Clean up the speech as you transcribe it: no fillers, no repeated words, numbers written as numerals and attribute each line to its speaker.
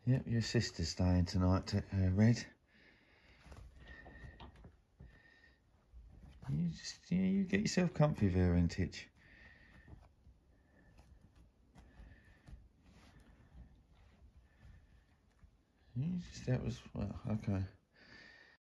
Speaker 1: Yep, your sister's staying tonight, Red. You get yourself comfy there, and Titch. That was, well, okay.